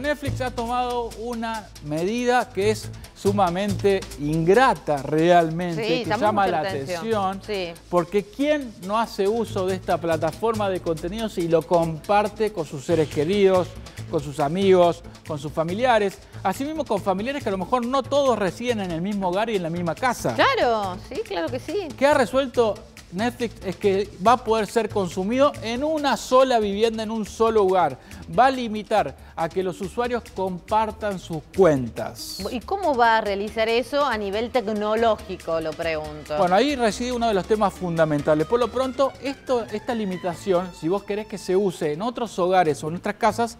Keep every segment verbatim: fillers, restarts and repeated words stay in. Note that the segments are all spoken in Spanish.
Netflix ha tomado una medida que es sumamente ingrata realmente, Sí, que llama llama mucha la la atención, atención. Sí. porque ¿quién no hace uso de esta plataforma de contenidos y lo comparte con sus seres queridos, con sus amigos, con sus familiares? Asimismo con familiares que a lo mejor no todos residen en el mismo hogar y en la misma casa. Claro, sí, claro que sí. ¿Qué ha resuelto Netflix? Es que va a poder ser consumido en una sola vivienda, en un solo hogar. Va a limitar a que los usuarios compartan sus cuentas. ¿Y cómo va a realizar eso a nivel tecnológico, lo pregunto? Bueno, ahí reside uno de los temas fundamentales. Por lo pronto, esto, esta limitación, si vos querés que se use en otros hogares o en nuestras casas,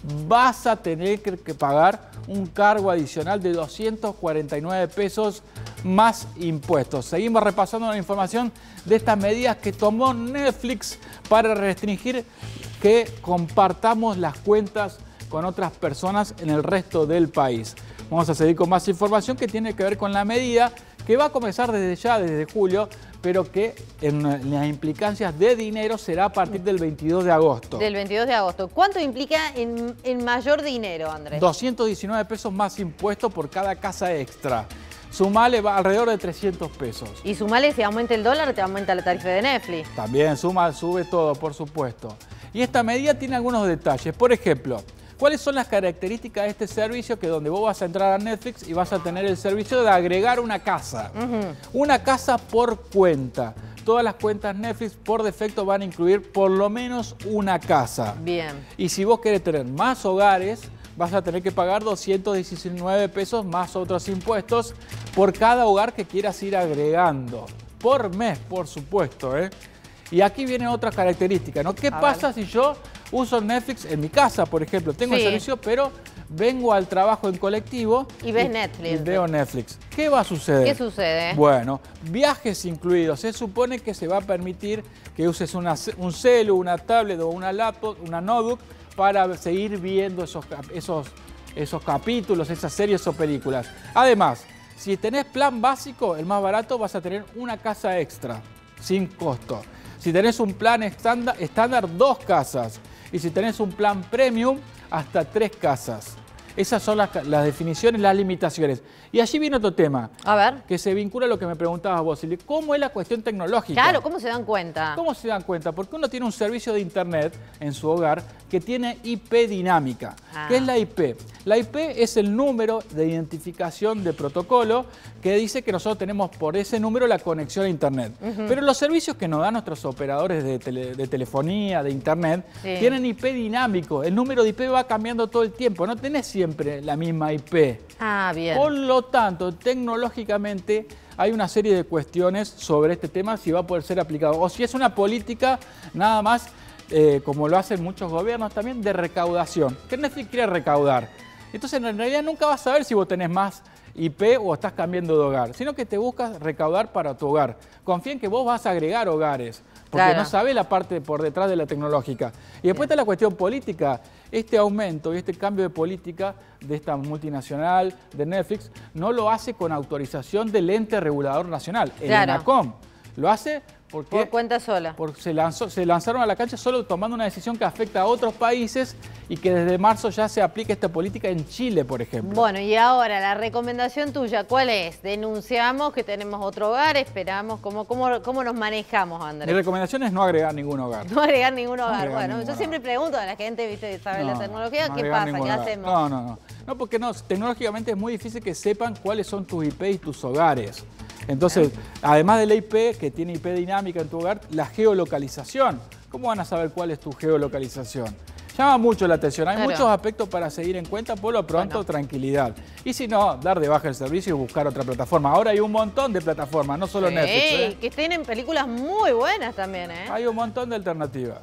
vas a tener que, que pagar un cargo adicional de doscientos cuarenta y nueve pesos más impuestos. Seguimos repasando la información de estas medidas que tomó Netflix para restringir que compartamos las cuentas con otras personas en el resto del país. Vamos a seguir con más información que tiene que ver con la medida que va a comenzar desde ya, desde julio, pero que en las implicancias de dinero será a partir del veintidós de agosto. Del veintidós de agosto. ¿Cuánto implica en, en mayor dinero, Andrés? doscientos diecinueve pesos más impuestos por cada casa extra. Sumale va alrededor de trescientos pesos. Y sumale, si aumenta el dólar, te aumenta la tarifa de Netflix. También suma, sube todo, por supuesto. Y esta medida tiene algunos detalles. Por ejemplo, ¿cuáles son las características de este servicio? Que donde vos vas a entrar a Netflix y vas a tener el servicio de agregar una casa. Uh-huh. Una casa por cuenta. Todas las cuentas Netflix por defecto van a incluir por lo menos una casa. Bien. Y si vos querés tener más hogares, vas a tener que pagar doscientos diecinueve pesos más otros impuestos por cada hogar que quieras ir agregando. Por mes, por supuesto, ¿eh? Y aquí vienen otras características, ¿no? ¿Qué a pasa ver. si yo uso Netflix en mi casa, por ejemplo? Tengo sí. el servicio, pero vengo al trabajo en colectivo y ves y, Netflix. Y veo Netflix. ¿Qué va a suceder? ¿Qué sucede? Bueno, viajes incluidos. Se supone que se va a permitir que uses una, un celu, una tablet o una laptop, una notebook, para seguir viendo esos, esos, esos capítulos, esas series o películas. Además, si tenés plan básico, el más barato, vas a tener una casa extra, sin costo. Si tenés un plan estándar, estándar dos casas. Y si tenés un plan premium, hasta tres casas. Esas son las, las definiciones, las limitaciones. Y allí viene otro tema. A ver. Que se vincula a lo que me preguntabas vos, Silvia. ¿Cómo es la cuestión tecnológica? Claro, ¿cómo se dan cuenta? ¿Cómo se dan cuenta? Porque uno tiene un servicio de internet en su hogar que tiene I P dinámica. Ah. ¿Qué es la I P? La I P es el número de identificación de protocolo que dice que nosotros tenemos por ese número la conexión a internet. Uh-huh. Pero los servicios que nos dan nuestros operadores de, tele, de telefonía, de internet, sí. tienen I P dinámico. El número de I P va cambiando todo el tiempo. No tenés siempre la misma I P. Ah, bien. Por lo tanto, tecnológicamente hay una serie de cuestiones sobre este tema, si va a poder ser aplicado o si es una política nada más, eh, como lo hacen muchos gobiernos también, de recaudación. Que Netflix quiere recaudar. Entonces, en realidad nunca vas a saber si vos tenés más I P o estás cambiando de hogar, sino que te buscas recaudar para tu hogar. Confía en que vos vas a agregar hogares, porque claro. no sabés la parte por detrás de la tecnológica. Y después está la cuestión política. Este aumento y este cambio de política de esta multinacional de Netflix no lo hace con autorización del ente regulador nacional, el claro. ENACOM. Lo hace porque por cuenta sola. Porque se, lanzó, se lanzaron a la cancha solo tomando una decisión que afecta a otros países y que desde marzo ya se aplica esta política en Chile, por ejemplo. Bueno, y ahora la recomendación tuya, ¿cuál es? Denunciamos que tenemos otro hogar, esperamos, ¿cómo, cómo, cómo nos manejamos, Andrés? Mi recomendación es no agregar ningún hogar. No agregar ningún hogar. No agregar bueno, ningún yo hogar. siempre pregunto a la gente, ¿viste? ¿Sabe no, la tecnología? no ¿Qué pasa? ¿Qué hogar. hacemos? No, no, no. No, porque no, tecnológicamente es muy difícil que sepan cuáles son tus I P y tus hogares. Entonces, además de la I P, que tiene I P dinámica en tu hogar, la geolocalización. ¿Cómo van a saber cuál es tu geolocalización? Llama mucho la atención. Hay claro. muchos aspectos para seguir en cuenta. Por lo pronto, bueno. tranquilidad. Y si no, dar de baja el servicio y buscar otra plataforma. Ahora hay un montón de plataformas, no solo sí, Netflix. ¿eh? Que tienen películas muy buenas también, ¿eh? Hay un montón de alternativas.